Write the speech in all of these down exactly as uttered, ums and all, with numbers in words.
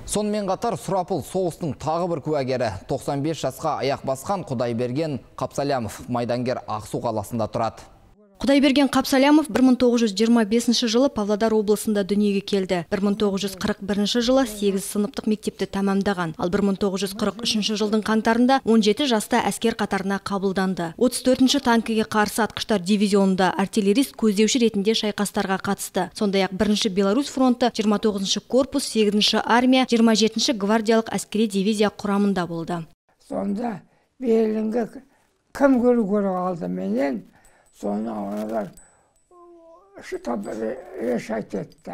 Сонымен қатар сұрапыл соғыстың тағы бір куәгері тоқсан бес жасқа аяқ басқан Құдайберген Қапсалямов майдангер Ақсу қаласында тұрады. Құдайберген Қапсалямов бір мың тоғыз жүз жиырма бесінші жылы Павлодар облысында дүниеге келді. бір мың тоғыз жүз қырық бірінші жылы сегіз сыныптық мектепті тәмамдаған. Ал бір мың тоғыз жүз қырық үшінші жылдың қаңтарында он жеті жаста әскер қатарына қабылданды. отыз төртінші танкіге қарсы атқыштар дивизионында артиллерист көздеуші ретінде шайқастарға қатысты. Сондай-ақ бірінші Беларусь фронты, жиырма тоғызыншы корпус, сегізінші армия, жиырма жетінші гвардиялық әскери дивизия құрамында болды. Сонда Берлинге кім көрі алды менен? Sonra onlar şu tabi reşat etti.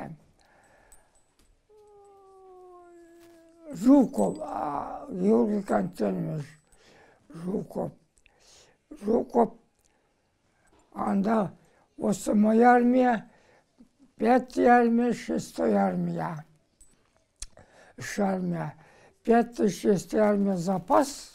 Жуков, Георгий Константинович Жуков. Жуков, анда восьмая армия, пятая армия, шестая армия. Үш армия. Пятая, шестая армия запас.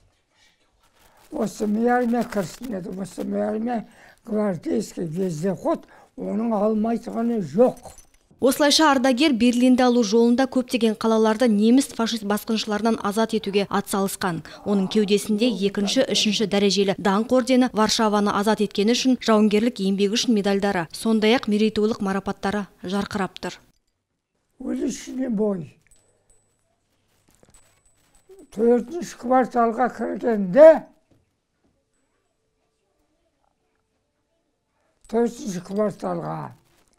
Восьмая армия кірсін еді. Восьмая армия гвардейский вездеход, оның алмайтығаны жоқ. Осылайша ардагер Берлинді алу жолында көптеген қалаларды неміс фашист басқыншыларынан азат етуге атсалысқан. Оның кеудесінде екінші, үшінші дәрежелі даңқ ордені, Варшаваны азат еткені үшін жауынгерлік еңбегі үшін медальдары, сондай-ақ мерейтойлық марапаттары жарқырап тұр. Уличный бой. Төртінші кварталға кіргенде Төртінші кварталға.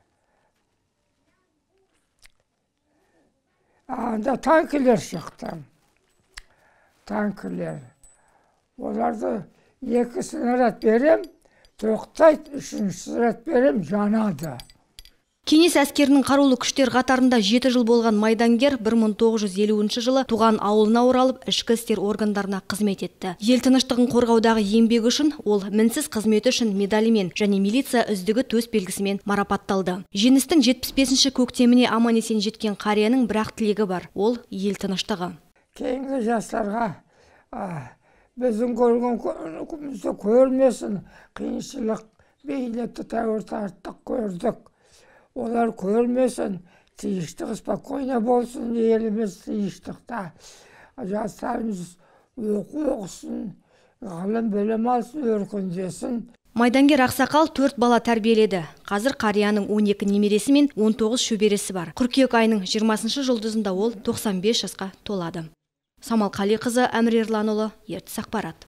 Анда танкілер шықты. Танкілер. Оларды екі снаряд берем, тоқтайды, үшінші снаряд берем, жанады. Кеңес әскерінің қарулы күштер қатарында жеті жыл болған майдангер бір мың тоғыз жүз елуінші жылы туған ауылына оралып, ішкі істер органдарына қызмет етті. Ел тыныштығын қорғаудағы еңбегі үшін ол мінсіз қызметі үшін медалімен және милиция үздігі төс белгісімен марапатталды. Жеңістің жетпіс бесінші көктеміне аман-есен жеткен қарияның бір-ақ тілегі бар. Ол ел тыныштығы. Кейінгі жастарға біздің көрген күнімізді көрмесін, қиыншылық, бейнетті тәуір тарттық көрдік. Олар көрмесін, тиіштік спокойно болсын, еліміз тиіштікта. Жастарымыз оқу оқысын, ғылым білім алсын, өркіндесін. Майдангер Ақсақал төрт бала тәрбиеледі. Қазір қарияның он екі немересі мен он тоғыз шөбересі бар. Қыркүйек айының жиырмасыншы жұлдызында ол тоқсан бес жасқа толады. Самал Қалиқызы, Әмір Ерланұлы, Ертіс ақпарат.